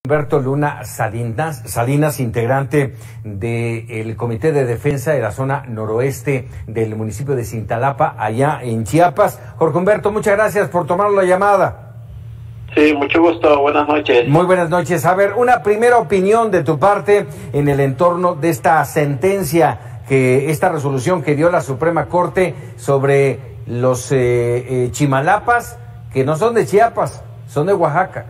Humberto Luna Salinas, integrante del Comité de Defensa de la zona noroeste del municipio de Cintalapa, allá en Chiapas. Jorge Humberto, muchas gracias por tomar la llamada. Sí, mucho gusto, buenas noches. Muy buenas noches. A ver, una primera opinión de tu parte en el entorno de esta sentencia, esta resolución que dio la Suprema Corte sobre los chimalapas, que no son de Chiapas, son de Oaxaca.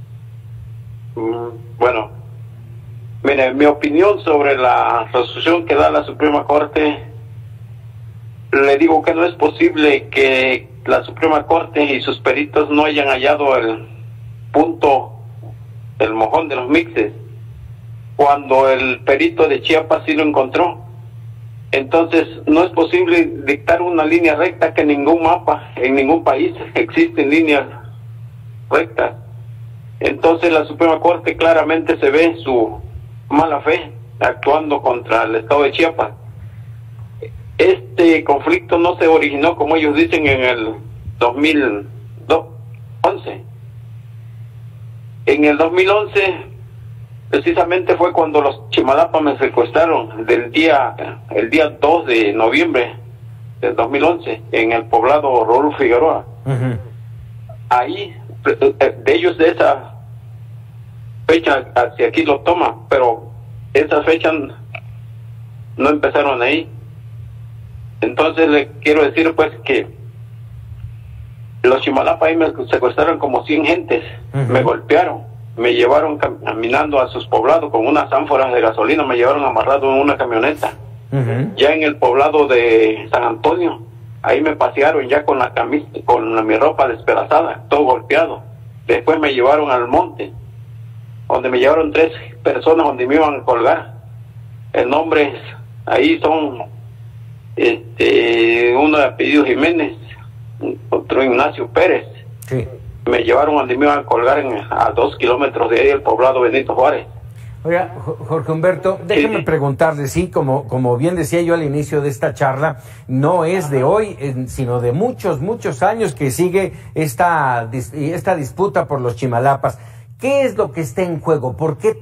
Bueno, mire, mi opinión sobre la resolución que da la Suprema Corte, le digo que no es posible que la Suprema Corte y sus peritos no hayan hallado el punto, el mojón de los mixes, cuando el perito de Chiapas sí lo encontró. Entonces, no es posible dictar una línea recta, que en ningún mapa, en ningún país existen líneas rectas. Entonces la Suprema Corte claramente se ve su mala fe actuando contra el estado de Chiapas. Este conflicto no se originó, como ellos dicen, en el 2011. En el 2011 precisamente fue cuando los chimalapas me secuestraron el día 2 de noviembre del 2011 en el poblado Raúl Figueroa. Ahí de ellos de esa fecha hacia aquí lo toman, pero esas fechas no empezaron ahí. Entonces le quiero decir pues que los chimalapas ahí me secuestraron como 100 gentes, me golpearon, me llevaron caminando a sus poblados con unas ánforas de gasolina, me llevaron amarrado en una camioneta. Ya en el poblado de San Antonio, ahí me pasearon ya con la camisa, mi ropa despedazada, todo golpeado. Después me llevaron al monte, donde me llevaron 3 personas donde me iban a colgar. El nombre ahí son uno de apellido Jiménez, otro Ignacio Pérez. Sí. Me llevaron donde me iban a colgar a 2 kilómetros de ahí, el poblado Benito Juárez. Oiga, Jorge Humberto, déjeme preguntarle, sí, como bien decía yo al inicio de esta charla, no es de hoy, sino de muchos años que sigue esta disputa por los chimalapas. ¿Qué es lo que está en juego? ¿Por qué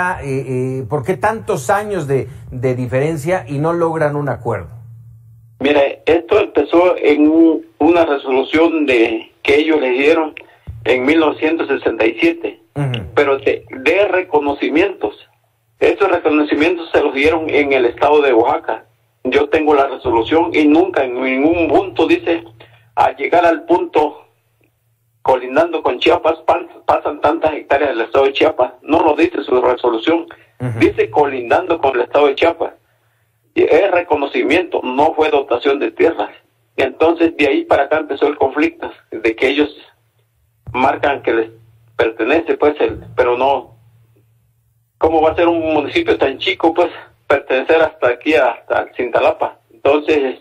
tantos años de diferencia y no logran un acuerdo? Mire, esto empezó en una resolución que ellos le dieron en 1967. Pero de reconocimientos. Esos reconocimientos se los dieron en el estado de Oaxaca. Yo tengo la resolución y nunca en ningún punto dice a llegar al punto colindando con Chiapas pasan tantas hectáreas del estado de Chiapas. No lo dice su resolución. Dice colindando con el estado de Chiapas. Y es reconocimiento, no fue dotación de tierras. Y entonces de ahí para acá empezó el conflicto, de que ellos marcan que les pertenece, pues, pero no. ¿Cómo va a ser un municipio tan chico, pues, pertenecer hasta aquí, hasta Cintalapa? Entonces,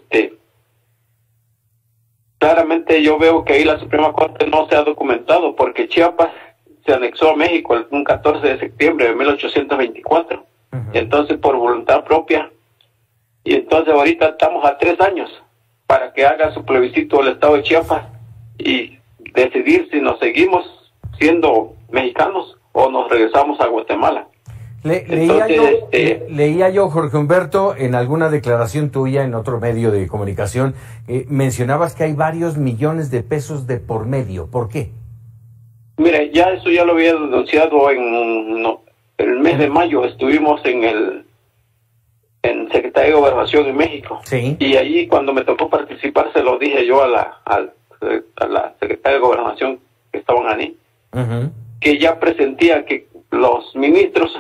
claramente yo veo que ahí la Suprema Corte no se ha documentado, porque Chiapas se anexó a México un 14 de septiembre de 1824. Entonces, por voluntad propia. Y entonces ahorita estamos a 3 años para que haga su plebiscito el estado de Chiapas y decidir si nos seguimos siendo mexicanos o nos regresamos a Guatemala. Leía yo, Jorge Humberto, en alguna declaración tuya en otro medio de comunicación, mencionabas que hay varios millones de pesos de por medio. ¿Por qué? Mire, ya eso ya lo había denunciado en el mes de mayo. Estuvimos en Secretaría de Gobernación en México. Sí. Y allí cuando me tocó participar se lo dije yo a la Secretaría de Gobernación que estaban ahí. Que ya presentía que los ministros,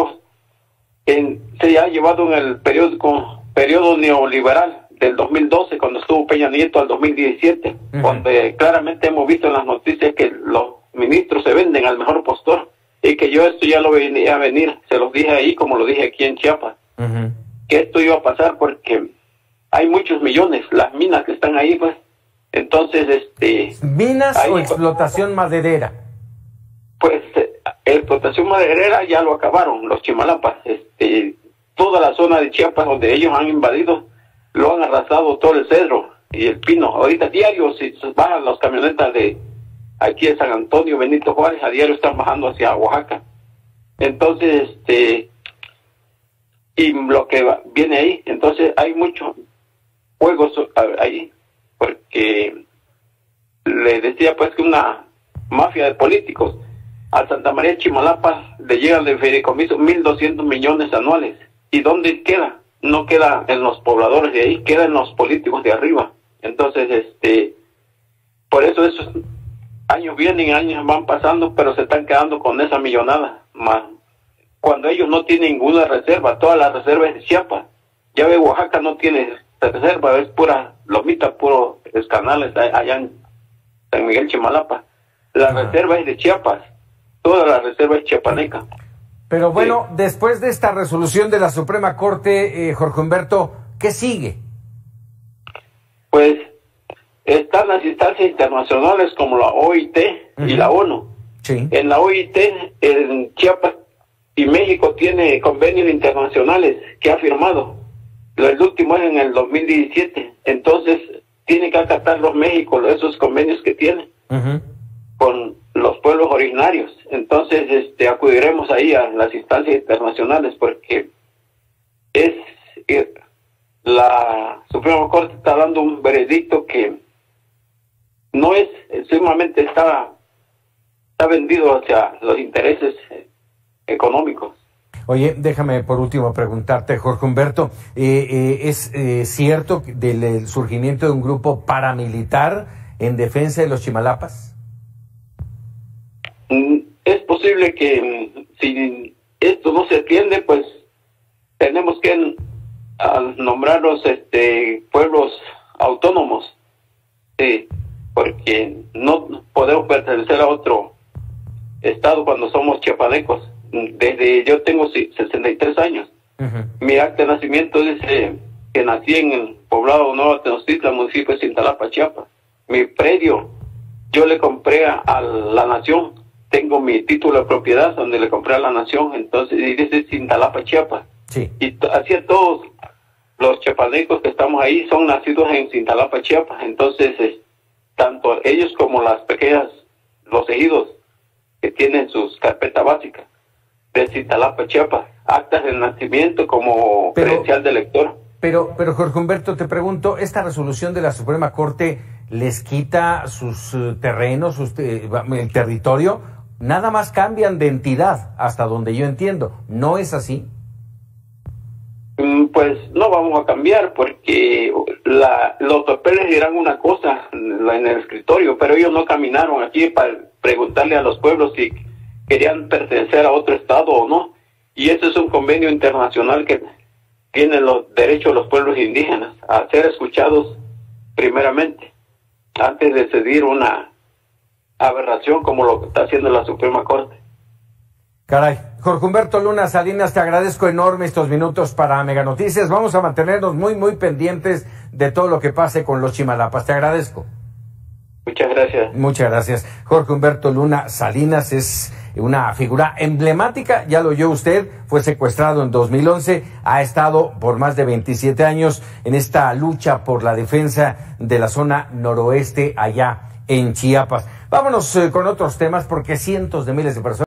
se ha llevado en el periodo neoliberal del 2012, cuando estuvo Peña Nieto, al 2017, donde claramente hemos visto en las noticias que los ministros se venden al mejor postor, y que yo esto ya lo venía a venir, se los dije ahí como lo dije aquí en Chiapas, que esto iba a pasar porque hay muchos millones, las minas que están ahí, pues. Entonces, ¿minas o explotación maderera? Pues explotación maderera ya lo acabaron los chimalapas. Toda la zona de Chiapas donde ellos han invadido, lo han arrasado todo el cedro y el pino. Ahorita diario, si bajan las camionetas de aquí de San Antonio, Benito Juárez, a diario están bajando hacia Oaxaca. Entonces, y lo que viene ahí, entonces hay muchos juegos ahí, porque le decía pues que una mafia de políticos a Santa María Chimalapa le llegan de fideicomiso 1.200 millones anuales. ¿Y dónde queda? No queda en los pobladores de ahí, queda en los políticos de arriba. Entonces, por eso esos años vienen, años van pasando, pero se están quedando con esa millonada, más cuando ellos no tienen ninguna reserva, todas las reservas de Chiapas. Ya ve, Oaxaca no tiene reserva, es pura lomita, puros canales allá en San Miguel Chimalapa. La reserva es de Chiapas, toda la reserva es chiapaneca. Pero bueno, después de esta resolución de la Suprema Corte, Jorge Humberto, ¿qué sigue? Pues están las instancias internacionales como la OIT y la ONU. Sí. En la OIT, en Chiapas y México tiene convenios internacionales que ha firmado. El último es en el 2017. Entonces, tiene que acatar los México esos convenios que tiene con los pueblos originarios. Entonces, acudiremos ahí a las instancias internacionales porque la Suprema Corte está dando un veredicto que no es, sumamente está vendido hacia los intereses económicos. Oye, déjame por último preguntarte, Jorge Humberto, ¿es cierto del surgimiento de un grupo paramilitar en defensa de los Chimalapas? Es posible que si esto no se atiende, pues tenemos que nombrar los pueblos autónomos, porque no podemos pertenecer a otro estado cuando somos chiapanecos. Yo tengo 63 años. Mi acta de nacimiento dice que nací en el poblado Nueva Tenochtitlan, municipio de Cintalapa, Chiapas. Mi predio yo le compré a la nación. Tengo mi título de propiedad donde le compré a la nación, entonces y dice Cintalapa, Chiapas. Sí. Y así todos los chiapanecos que estamos ahí son nacidos en Cintalapa, Chiapas. Entonces, tanto ellos como las pequeñas, los ejidos que tienen sus carpetas básicas de Cintalapa, Chiapas, actas de nacimiento como credencial de elector. Pero Jorge Humberto, te pregunto, ¿esta resolución de la Suprema Corte les quita sus terrenos, el territorio? Nada más cambian de entidad, hasta donde yo entiendo. ¿No es así? Pues no vamos a cambiar, porque los papeles dirán una cosa en el escritorio, pero ellos no caminaron aquí para preguntarle a los pueblos si querían pertenecer a otro estado o no. Y ese es un convenio internacional que tiene los derechos de los pueblos indígenas a ser escuchados primeramente, antes de decidir una aberración como lo que está haciendo la Suprema Corte. Caray. Jorge Humberto Luna Salinas, te agradezco enorme estos minutos para Mega Noticias. Vamos a mantenernos muy pendientes de todo lo que pase con los Chimalapas. Te agradezco. Muchas gracias. Muchas gracias. Jorge Humberto Luna Salinas es una figura emblemática, ya lo oyó usted, fue secuestrado en 2011, ha estado por más de 27 años en esta lucha por la defensa de la zona noroeste allá en Chiapas. Vámonos con otros temas porque cientos de miles de personas